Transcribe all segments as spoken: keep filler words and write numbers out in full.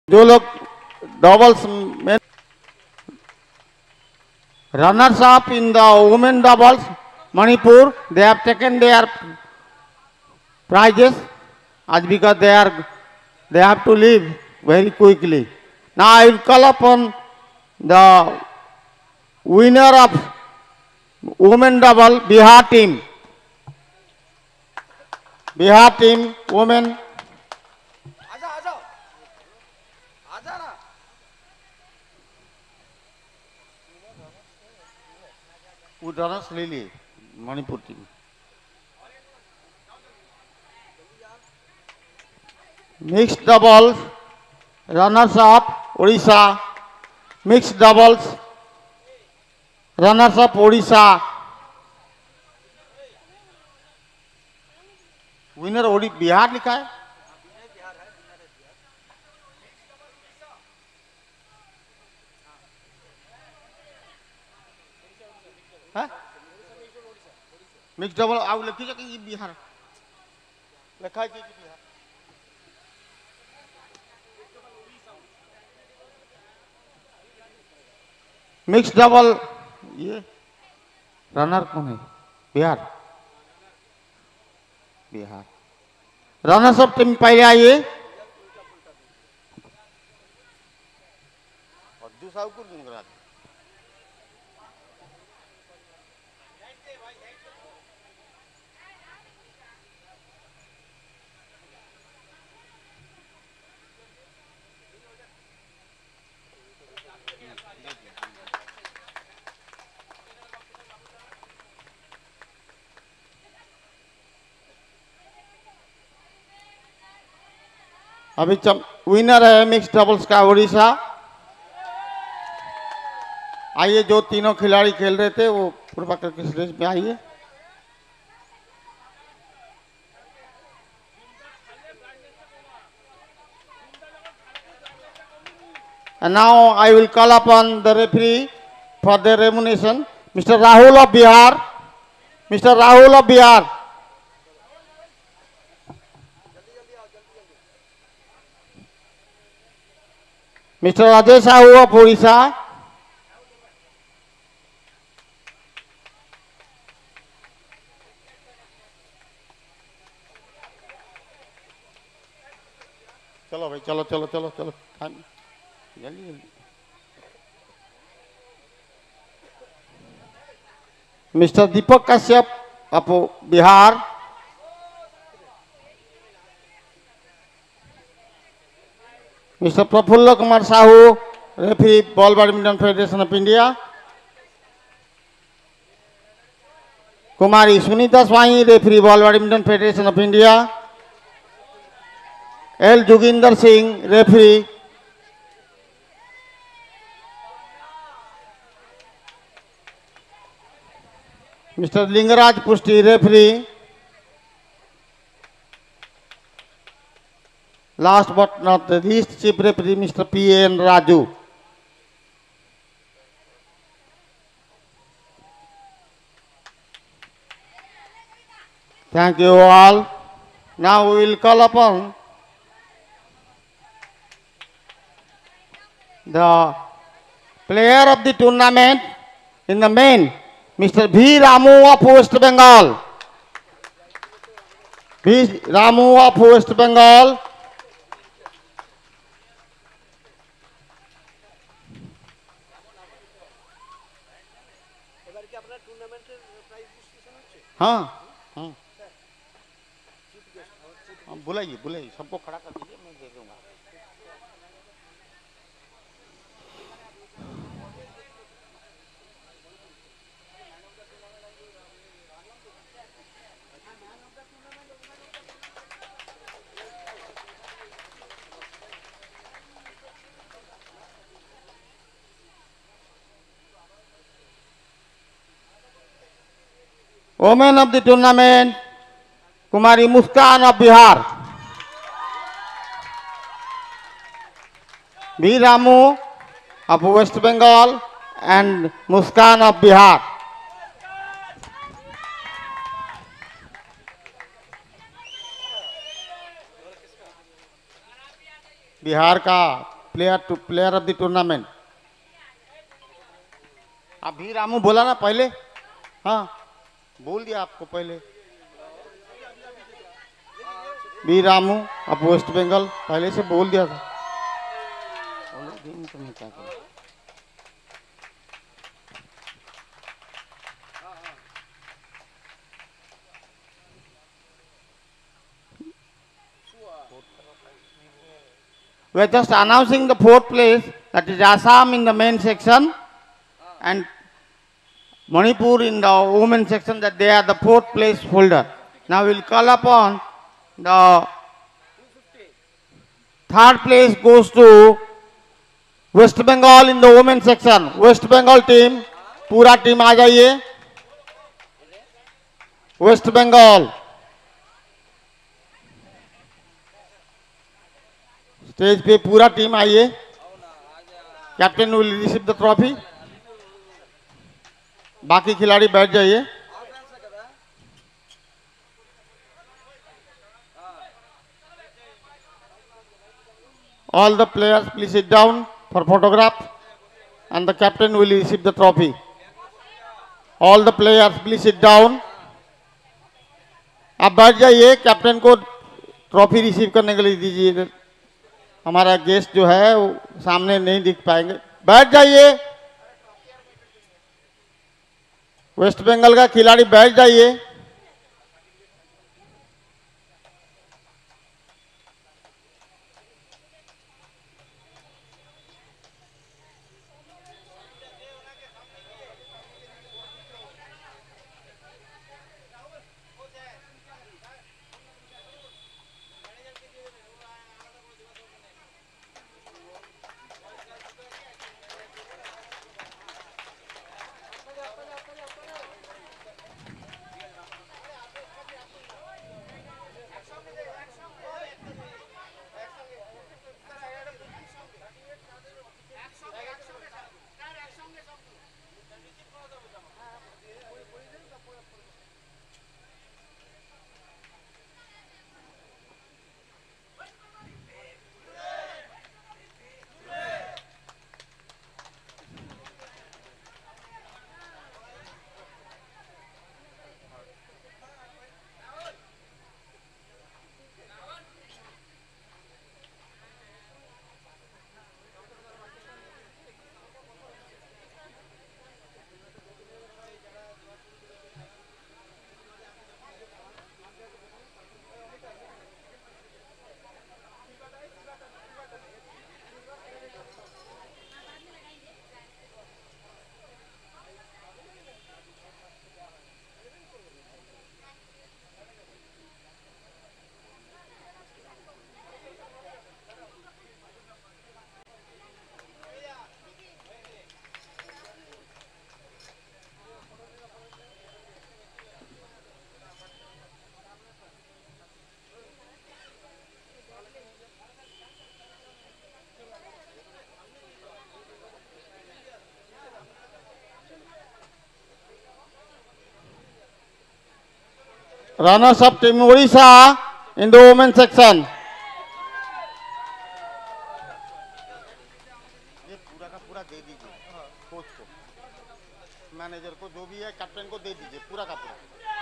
जो लोग डबल्स में runners up in the women doubles Manipur, they have taken their prizes as because they are they have to leave very quickly. Now I will call upon the winner of women double Bihar team. Bihar team women. Udaras Lily, Manipur team. Mixed doubles, runners up, Odisha. Mixed doubles, runners up, Odisha. Winner ओडी बिहार लिखा है. Mix double आउ लिखी जाके ये बिहार लिखा है कि बिहार. मिक्स डबल ये रनर कौन है? Bihar. Bihar runners up team पहले आइए. और दूसरा ऊपर क्यों करा? अभी विनर है मिक्स डबल्स का उड़ीसा. आइए जो तीनों खिलाड़ी खेल रहे थे वो पूर्वा करके स्टेज पे आइए. And now I will call upon the referee for the remuneration, Mister Rahul of Bihar. Mister Rahul of Bihar. Mister Rajesh Sahu of Odisha. चलो भाई चलो चलो चलो चलो जल्दी जल्दी. Mr Deepak Kashyap of Bihar. Mister Prafulla Kumar Sahu, referee, Ball Badminton Federation of India. Kumari Sunita Swami, referee, Ball Badminton Federation of India. L. Joginder Singh, referee. Mister Lingaraj Pusti, referee. Last but not the least, chief referee, Mister P N Raju. Thank you all. Now we will call upon the player of the tournament in the main, Mister V. Ramu of West Bengal. V. Ramu of West Bengal. हाँ हाँ बुलाइए बुलाइए सबको खड़ा कर दीजिए मैं दे दूंगा. Women of the tournament, Kumari Muskan of Bihar. V. Ramu of West Bengal and Muskan of Bihar. Bihar का player to player of the tournament. अभी रामू बोला ना पहले, हाँ बोल दिया आपको पहले। बी रामू अब वेस्ट बंगाल पहले से बोल दिया था। दिन तो मैं क्या करूं? We are just announcing the fourth place, that is Assam in the main section and Manipur in the women section, that they are the fourth place holder. Now we will call upon the third place goes to West Bengal in the women section. West Bengal team, पूरा team आ जाइए। West Bengal stage पे पूरा team आइए। Captain will receive the trophy. बाकी खिलाड़ी बैठ जाइए। All the players please sit down for photograph and the captain will receive the trophy. All the players please sit down. आप बैठ जाइए, कैप्टन को ट्रॉफी रिसीव करने के लिए दीजिए। हमारा गेस्ट जो है वो सामने नहीं दिख पाएंगे, बैठ जाइए। वेस्ट बंगाल का खिलाड़ी बैठ जाइए। Runners up team Odisha in the women section. ये पूरा का पूरा दे दीजिए कोच को, मैनेजर को, जो भी है कैप्टन को दे दीजिए पूरा का पूरा।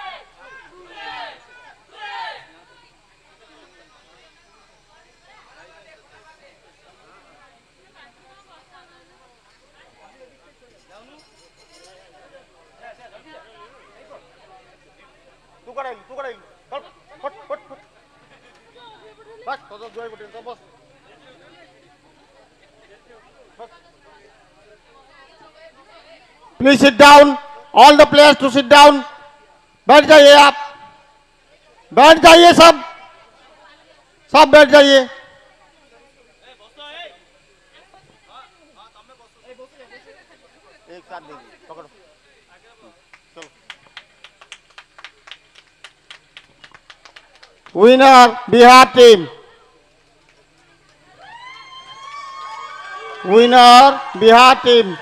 तू करेगी तू करेगी फट फट फट फट बस तो तो जोई बटन तो बस बस। Please sit down, all the players to sit down. बैठ जाइए, आप बैठ जाइए, सब सब बैठ जाइए। एक साथ दीजिए, पकड़ो, चलो। Winner Bihar team. Winner Bihar team.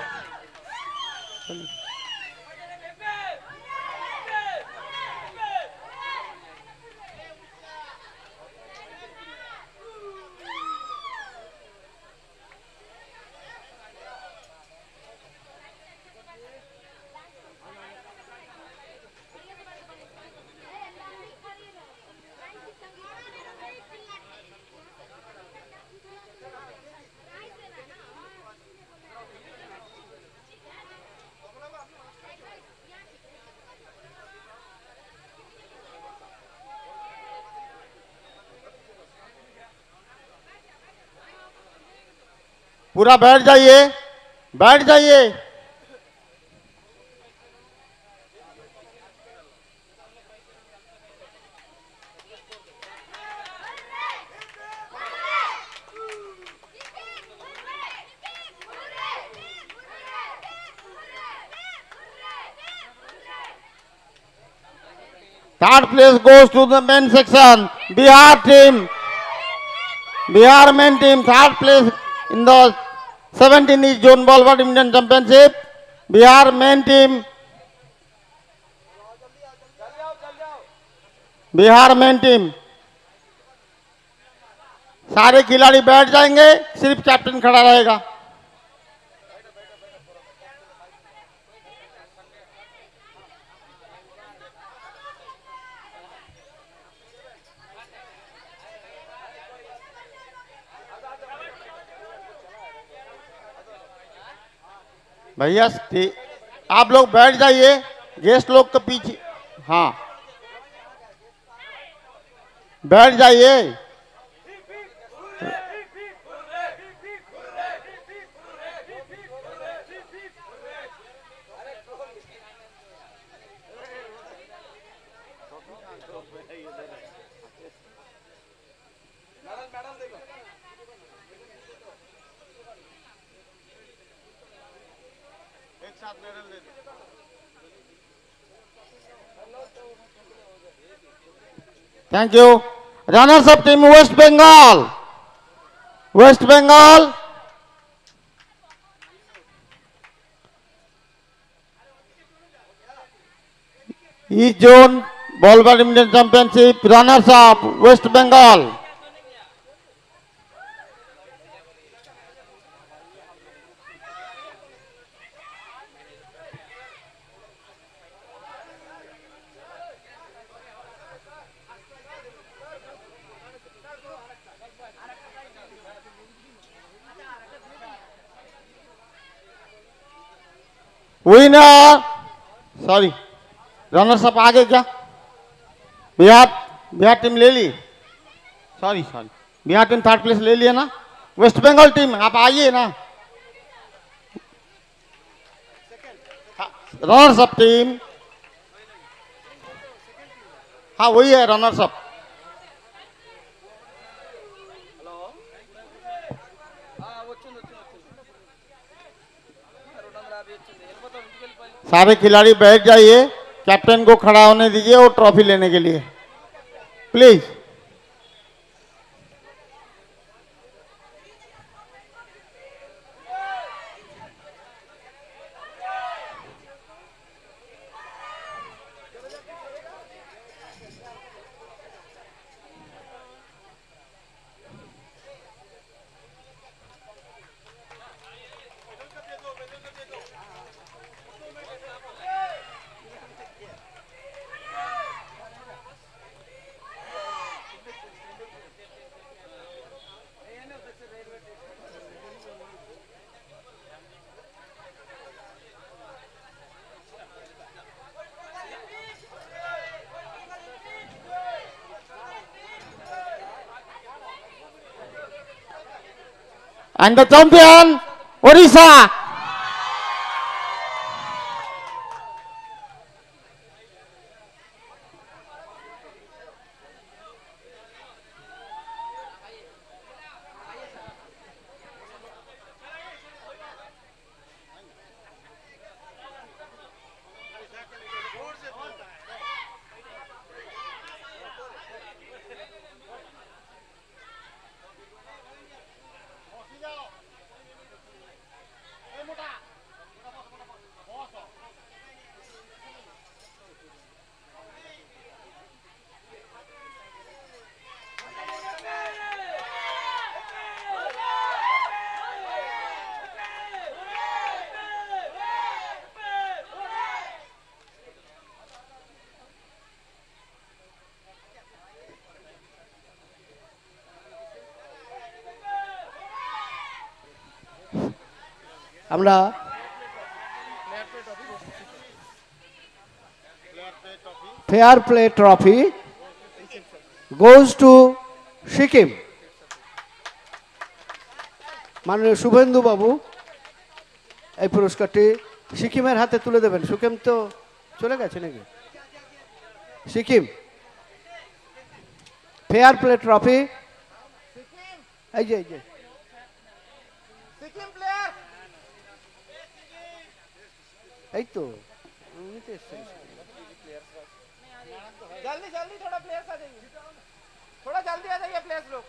पूरा बैठ जाइए, बैठ जाइए। Third place goes to the men section. Bihar team. Bihar men team. Third place in the seventeen East Zone Ball Badminton Championship. Bihar men team. Bihar men team. सारे खिलाड़ी बैठ जाएंगे, सिर्फ कैप्टन खड़ा रहेगा। भैया आप लोग बैठ जाइए, गेस्ट लोग के पीछे। हाँ, बैठ जाइए। Thank you. Runners up team West Bengal. West Bengal. East Zone Ball Badminton Championship runners up West Bengal. Winner, sorry runners up आगे क्या? बिहार बिहार टीम ले ली, sorry sorry Bihar team third place ले लिया ना। वेस्ट बंगाल टीम आप आइए ना। रनर्स अप टीम, हाँ वही है रनर्स अप। सारे खिलाड़ी बैठ जाइए, कैप्टन को खड़ा होने दीजिए और ट्रॉफी लेने के लिए please. And the champion, Odisha. আমরা fair play trophy goes to Sikkim. মাননীয় শুভেন্দু বাবু এই পুরস্কারটি সিকিমের হাতে তুলে দেবেন। সিকিম তো চলে গেছে নাকি? সিকিম ফেয়ার প্লে ট্রফি, এই যে এই যে এই তো जल्दी जल्दी थोड़ा प्लेयर्स आ जाइए, थोड़ा जल्दी आ जाइए प्लेयर्स लोग।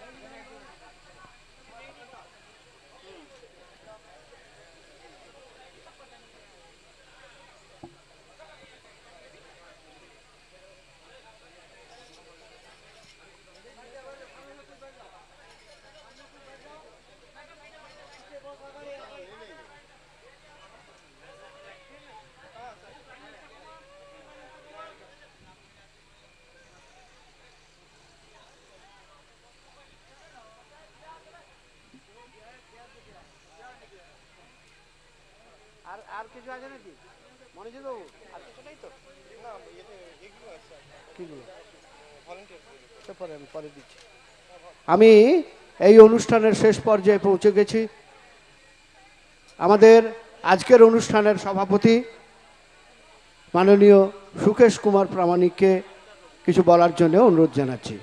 আর আর কিছু আছে নাকি মনোজিৎ বাবু? আর কিছু নেই তো? না, এগুলো আছে। কিগুলো? ভলান্টিয়ার পরে আমি পরে দিচ্ছি। আমি এই অনুষ্ঠানের শেষ পর্যায়ে পৌঁছে গেছি। আমাদের আজকের অনুষ্ঠানের সভাপতি মাননীয় সুকেশ কুমার প্রামাণিককে কিছু বলার জন্য অনুরোধ জানাচ্ছি।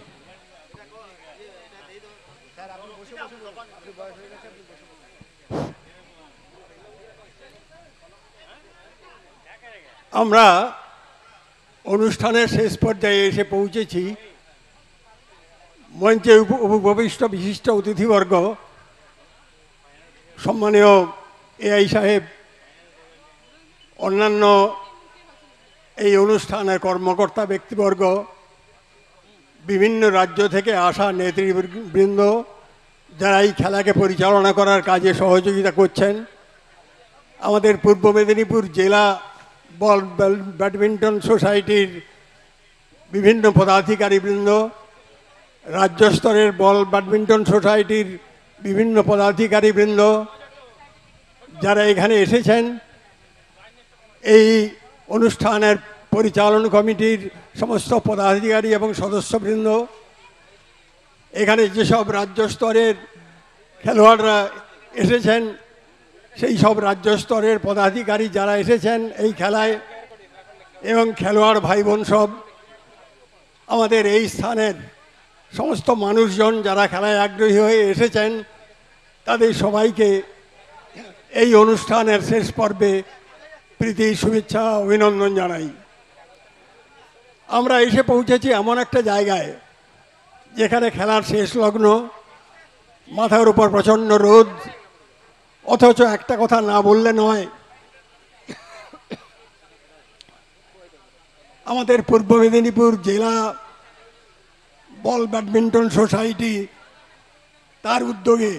আমরা অনুষ্ঠানের শেষ পর্যায়ে এসে পৌঁছেছি। মঞ্চে উপবিষ্ট বিশিষ্ট অতিথিবর্গ, সম্মানীয় এআই সাহেব, অন্যান্য এই অনুষ্ঠানের কর্মকর্তা ব্যক্তিবর্গ, বিভিন্ন রাজ্য থেকে আসা নেতৃবৃন্দ যারা এই খেলাকে পরিচালনা করার কাজে সহযোগিতা করছেন, আমাদের পূর্ব মেদিনীপুর জেলা বল ব্যাডমিন্টন সোসাইটির বিভিন্ন পদাধিকারীবৃন্দ, রাজ্য স্তরের বল ব্যাডমিন্টন সোসাইটির বিভিন্ন পদাধিকারীবৃন্দ যারা এখানে এসেছেন, এই অনুষ্ঠানের পরিচালন কমিটির সমস্ত পদাধিকারী এবং সদস্যবৃন্দ, এখানে যেসব রাজ্য স্তরের খেলোয়াড়রা এসেছেন সেই সব রাজ্য স্তরের পদাধিকারী যারা এসেছেন এই খেলায়, এবং খেলোয়াড় ভাই বোন সব, আমাদের এই স্থানের সমস্ত মানুষজন যারা খেলায় আগ্রহী হয়ে এসেছেন, তাদের সবাইকে এই অনুষ্ঠানের শেষ পর্বে প্রীতি শুভেচ্ছা অভিনন্দন জানাই। আমরা এসে পৌঁছেছি এমন একটা জায়গায় যেখানে খেলার শেষ লগ্ন, মাথার উপর প্রচণ্ড রোদ, অথচ একটা কথা না বললে নয়, আমাদের পূর্ব মেদিনীপুর জেলা বল ব্যাডমিন্টন সোসাইটি তার উদ্যোগে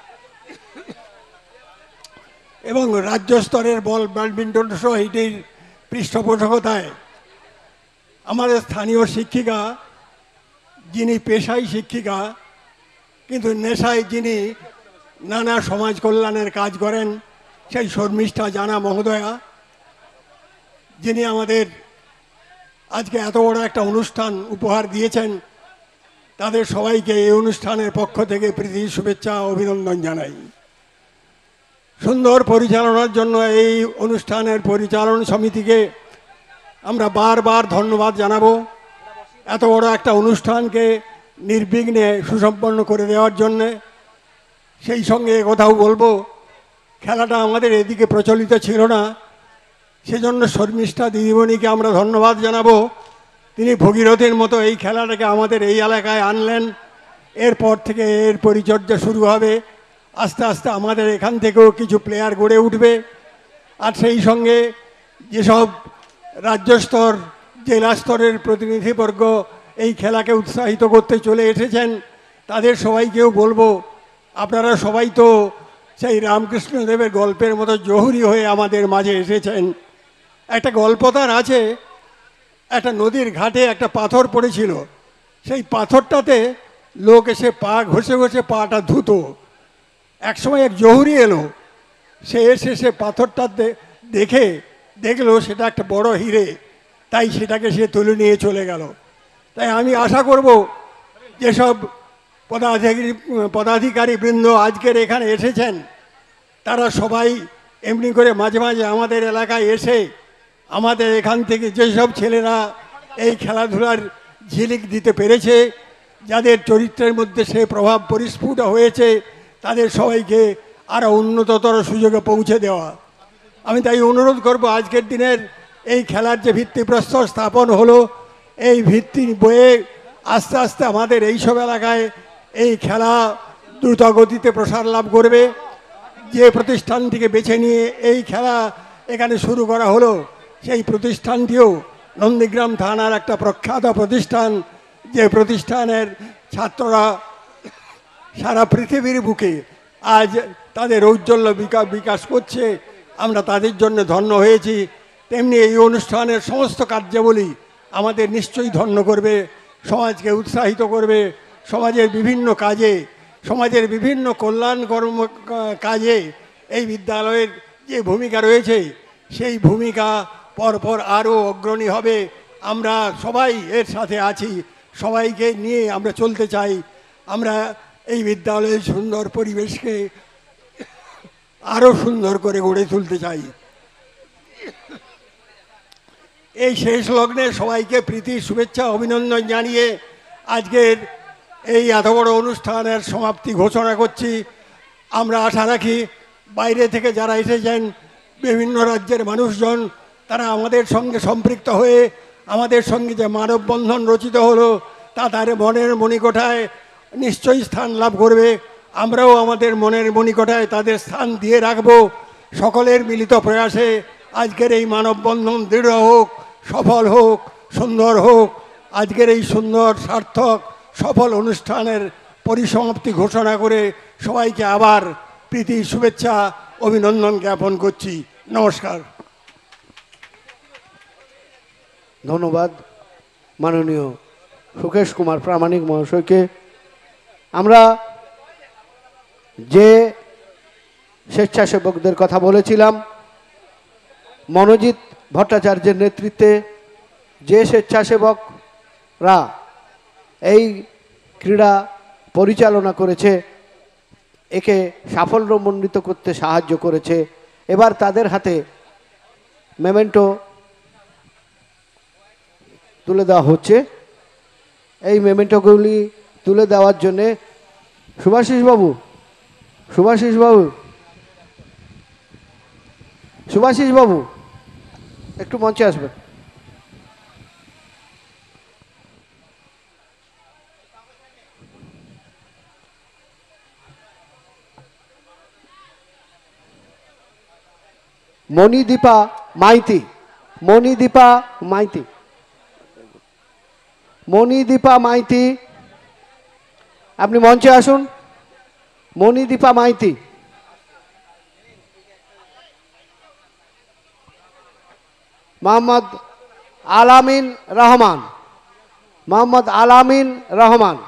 এবং রাজ্য স্তরের বল ব্যাডমিন্টন সোসাইটির পৃষ্ঠপোষকতায় আমাদের স্থানীয় শিক্ষিকা, যিনি পেশায় শিক্ষিকা কিন্তু নেশায় যিনি নানা সমাজ কল্যাণের কাজ করেন, সেই শর্মিষ্ঠা জানা মহোদয়া, যিনি আমাদের আজকে এত বড় একটা অনুষ্ঠান উপহার দিয়েছেন, তাদের সবাইকে এই অনুষ্ঠানের পক্ষ থেকে প্রীতি শুভেচ্ছা অভিনন্দন জানাই। সুন্দর পরিচালনার জন্য এই অনুষ্ঠানের পরিচালন সমিতিকে আমরা বারবার ধন্যবাদ জানাবো। এত বড় একটা অনুষ্ঠানকে নির্বিঘ্নে সুসম্পন্ন করে দেওয়ার জন্যে। সেই সঙ্গে কথাও বলবো, খেলাটা আমাদের এদিকে প্রচলিত ছিল না, সেজন্য শর্মিষ্ঠা দিদিমণিকে আমরা ধন্যবাদ জানাবো। তিনি ভগীরথীর মতো এই খেলাটাকে আমাদের এই এলাকায় আনলেন। এরপর থেকে এর পরিচর্যা শুরু হবে, আস্তে আস্তে আমাদের এখান থেকেও কিছু প্লেয়ার গড়ে উঠবে। আর সেই সঙ্গে যেসব রাজ্য স্তর জেলা স্তরের প্রতিনিধিবর্গ এই খেলাকে উৎসাহিত করতে চলে এসেছেন, তাদের সবাইকেও বলবো, আপনারা সবাই তো সেই রামকৃষ্ণদেবের গল্পের মতো জহুরি হয়ে আমাদের মাঝে এসেছেন। একটা গল্প তার আছে, একটা নদীর ঘাটে একটা পাথর পড়েছিল, সেই পাথরটাতে লোক এসে পা ঘষে ঘষে পাটা ধুতো। একসময় এক জহুরি এলো, সে এসে সে পাথরটা দেখে দেখলো সেটা একটা বড় হিরে, তাই সেটাকে সে তুলে নিয়ে চলে গেল। তাই আমি আশা করব যেসব পদাধিকারী পদাধিকারী বৃন্দ আজকের এখানে এসেছেন, তারা সবাই এমনি করে মাঝে মাঝে আমাদের এলাকায় এসে আমাদের এখান থেকে যেসব ছেলেরা এই খেলাধুলার ঝিলিক দিতে পেরেছে, যাদের চরিত্রের মধ্যে সে প্রভাব পরিস্ফুট হয়েছে, তাদের সবাইকে আরও উন্নততর সুযোগে পৌঁছে দেওয়া। আমি তাই অনুরোধ করব, আজকের দিনের এই খেলার যে ভিত্তিপ্রস্তর স্থাপন হলো, এই ভিত্তি বয়ে আস্তে আস্তে আমাদের এইসব এলাকায় এই খেলা দ্রুত গতিতে প্রসার লাভ করবে। যে প্রতিষ্ঠানটিকে বেছে নিয়ে এই খেলা এখানে শুরু করা হলো, সেই প্রতিষ্ঠানটিও নন্দীগ্রাম থানার একটা প্রখ্যাত প্রতিষ্ঠান, যে প্রতিষ্ঠানের ছাত্ররা সারা পৃথিবীর বুকে আজ তাদের ঔজ্জ্বল্য বিকাশ করছে। আমরা তাদের জন্য ধন্য হয়েছি। তেমনি এই অনুষ্ঠানের সমস্ত কার্যাবলী আমাদের নিশ্চয়ই ধন্য করবে, সমাজকে উৎসাহিত করবে, সমাজের বিভিন্ন কাজে, সমাজের বিভিন্ন কল্যাণ কর্ম কাজে এই বিদ্যালয়ের যে ভূমিকা রয়েছে, সেই ভূমিকা পরপর আরও অগ্রণী হবে। আমরা সবাই এর সাথে আছি, সবাইকে নিয়ে আমরা চলতে চাই। আমরা এই বিদ্যালয়ের সুন্দর পরিবেশকে আরও সুন্দর করে গড়ে তুলতে চাই। এই শেষ লগ্নে সবাইকে প্রীতি শুভেচ্ছা অভিনন্দন জানিয়ে আজকের এই এত বড় অনুষ্ঠানের সমাপ্তি ঘোষণা করছি। আমরা আশা রাখি বাইরে থেকে যারা এসেছেন, বিভিন্ন রাজ্যের মানুষজন, তারা আমাদের সঙ্গে সম্পৃক্ত হয়ে আমাদের সঙ্গে যে মানববন্ধন রচিত হলো, তা তার মনের মণিকোঠায় নিশ্চয়ই স্থান লাভ করবে। আমরাও আমাদের মনের মণিকোঠায় তাদের স্থান দিয়ে রাখব। সকলের মিলিত প্রয়াসে আজকের এই মানববন্ধন দৃঢ় হোক, সফল হোক, সুন্দর হোক। আজকের এই সুন্দর সার্থক সফল অনুষ্ঠানের পরিসমাপ্তি ঘোষণা করে সবাইকে আবার প্রীতি শুভেচ্ছা অভিনন্দন জ্ঞাপন করছি। নমস্কার। ধন্যবাদ মাননীয় সুকেশ কুমার প্রামাণিক মহাশয়কে। আমরা যে স্বেচ্ছাসেবকদের কথা বলেছিলাম, মনোজিৎ ভট্টাচার্যের নেতৃত্বে যে স্বেচ্ছাসেবকরা এই ক্রীড়া পরিচালনা করেছে, একে সাফল্যমণ্ডিত করতে সাহায্য করেছে, এবার তাদের হাতে মেমেন্টো তুলে দেওয়া হচ্ছে। এই মেমেন্টোগুলি তুলে দেওয়ার জন্যে সুভাষিস বাবু সুভাষিস বাবু সুভাষিস বাবু একটু মঞ্চে আসবেন। মণিদীপা মাইতি মণিদীপা মাইতি মণিদীপা মাইতি আপনি মঞ্চে আসুন। মণিদীপা মাইতি, মোহাম্মদ আলামিন রহমান মোহাম্মদ আলামিন রহমান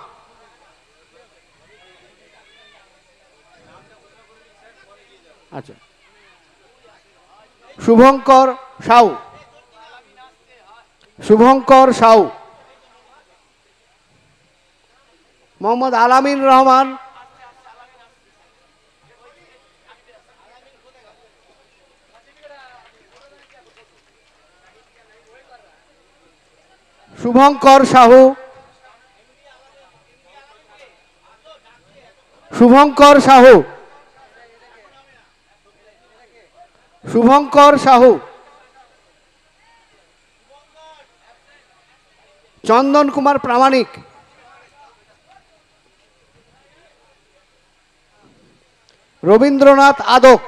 আচ্ছা, শুভঙ্কর সাউ শুভঙ্কর সাউ মোহাম্মদ আলামিন রহমান, শুভঙ্কর সাহু শুভঙ্কর সাহু শুভঙ্কর সাহু চন্দন কুমার প্রামাণিক, রবীন্দ্রনাথ আদক,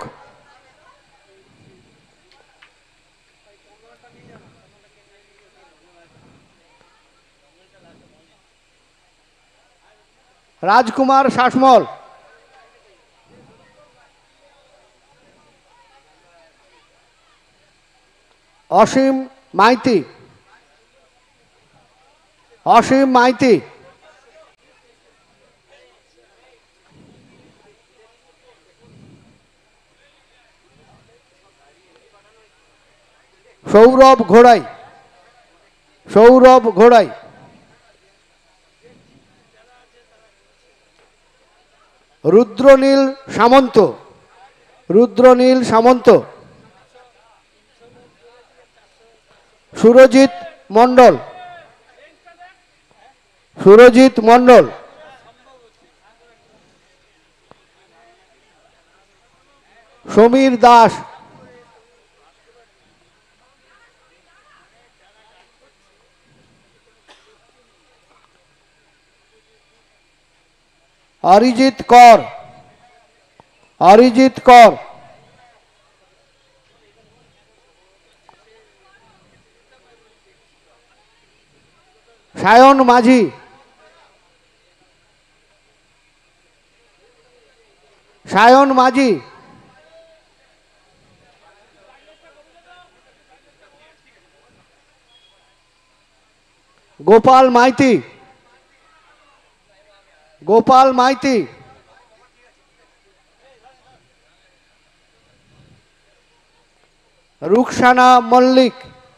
রাজকুমার শাসমল, অসীম মাইতি অসীম মাইতি সৌরভ ঘোড়াই সৌরভ ঘোড়াই রুদ্রনীল সামন্ত, রুদ্রনীল সামন্ত, সুরজিৎ মণ্ডল, সুরজিৎ মণ্ডল, সমীর দাস, অরিজিৎ কর, অরিজিৎ কর, সায়ন মাঝি, সায়ন মাঝি, গোপাল মাইতি, গোপাল মাইতি, রুকসানা মল্লিক,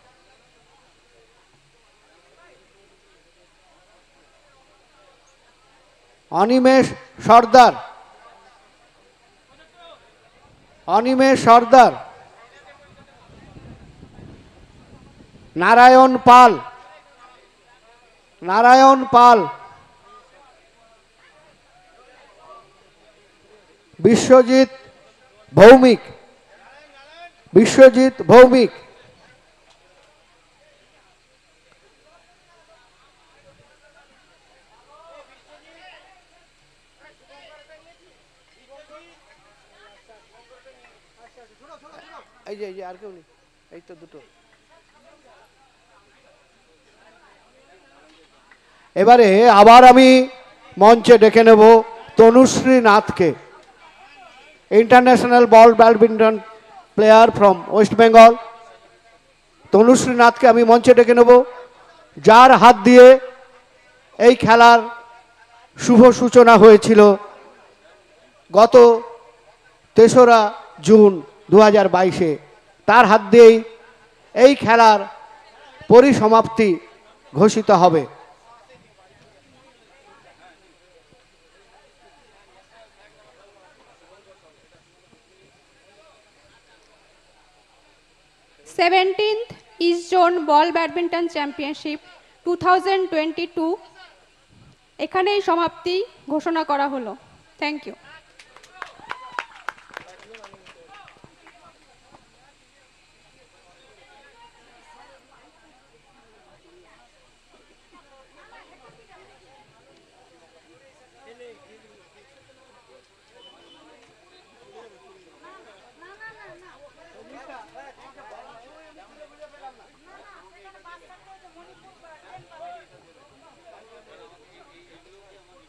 অনিমেষ সর্দার, অনিমেষ সর্দার, নারায়ণ পাল, নারায়ণ পাল, বিশ্বজিৎ ভৌমিক, বিশ্বজিৎ ভৌমিক, এই যে এই যে আর কেউ নেই, এই তো দুটো। এবারে আবার আমি মঞ্চে ডেকে নেব তনুশ্রী নাথকে, international ball badminton player from West Bengal. Tanushree নাথকে আমি মঞ্চে ডেকে নেব, যার হাত দিয়ে এই খেলার শুভ সূচনা হয়েছিল গত তেসরা জুন দু হাজার বাইশে। তার হাত দিয়েই এই খেলার পরিসমাপ্তি ঘোষিত হবে। seventeenth East Zone Ball Badminton Championship two thousand twenty two এখানেই সমাপ্তি ঘোষণা করা হলো। Thank you.